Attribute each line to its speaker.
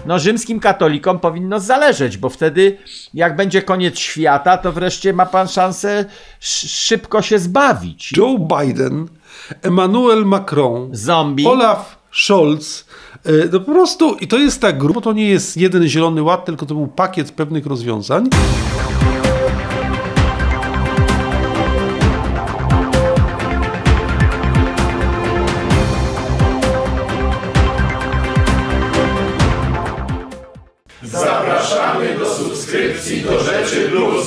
Speaker 1: no rzymskim katolikom powinno zależeć, bo wtedy jak będzie koniec świata, to wreszcie ma pan szansę szybko się zbawić.
Speaker 2: Joe Biden, Emmanuel Macron,
Speaker 1: Zombie.
Speaker 2: Olaf Scholz, no po prostu, i to jest tak grubo, to nie jest jeden zielony ład, tylko to był pakiet pewnych rozwiązań.
Speaker 3: Zapraszamy do subskrypcji do Rzeczy Plus.